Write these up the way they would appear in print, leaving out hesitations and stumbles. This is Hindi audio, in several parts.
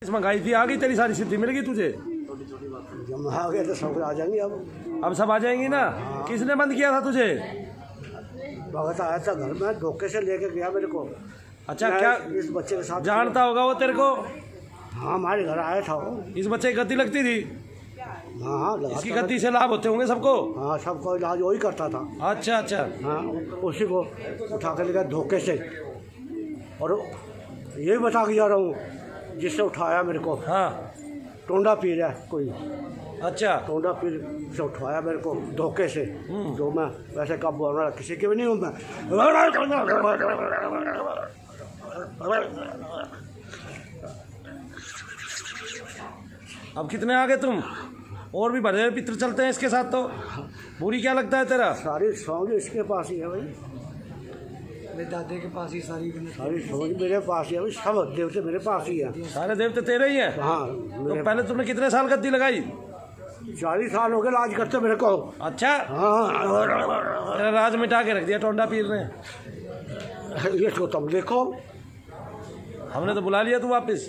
इस महंगाई भी आ गई, तेरी सारी सिद्धि मिल गई तुझे। जब आ गए तो सब आ जाएंगे। अब सब आ जाएंगी ना। किसने बंद किया था तुझे? भगत आया था घर में, धोखे से लेके गया मेरे को। अच्छा, क्या इस बच्चे के साथ जानता होगा वो तेरे को? हाँ, हमारे घर आया था वो। इस बच्चे की गद्दी लगती थी? हाँ, इसकी गद्दी से लाभ होते होंगे सबको? हाँ, सबको इलाज वही करता था। अच्छा अच्छा। हाँ, उसी को उठा कर ले गया धोखे से। और यही बता के जा रहा हूँ जिससे उठाया मेरे को। हाँ, टोंडा पी रहा है कोई। अच्छा, टोंडा पी से उठाया मेरे को धोखे से। जो मैं वैसे कब बोल रहा, किसी के भी नहीं हूँ मैं। अब कितने आ गए तुम? और भी बड़े पित्र चलते हैं इसके साथ तो। बुरी क्या लगता है तेरा? सारी समझ इसके पास ही है भाई, मेरे दादे के पास ही सारी समझ मेरे पास ही है भाई। सब देवते मेरे पास ही है। सारे देवते तेरे ही हैं? हाँ। तो पहले तुमने कितने साल गद्दी लगाई? 40 साल हो गए राज करते मेरे को। अच्छा। हाँ, तेरा राज मिटा के रख दिया टोंडा पीर ने। ये तो तुम देखो। हमने तो बुला लिया तू वापिस।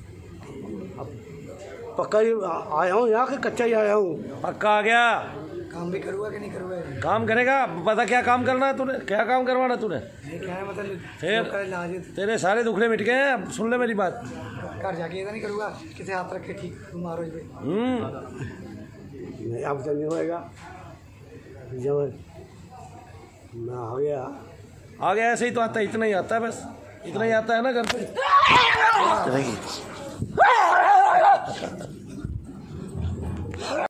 पक्का ही आया हूँ यहाँ के, कच्चा ही आया हूँ। पक्का आ गया। काम भी करूँगा कि नहीं करूँगा? काम करेगा। पता क्या काम करना है तूने? क्या काम करवाना तूने? क्या है मतलब? फिर तेरे सारे दुखड़े मिट गए हैं। अब सुन ले मेरी बात। घर जाके ऐसा नहीं करूँगा किसी हाथ रख के ठीक मारो इस पे। नहीं, अब तो नहीं होएगा। जब मैं आ गया ऐसे ही तो आता है, इतना ही आता है बस। इतना ही आता है ना घर पे।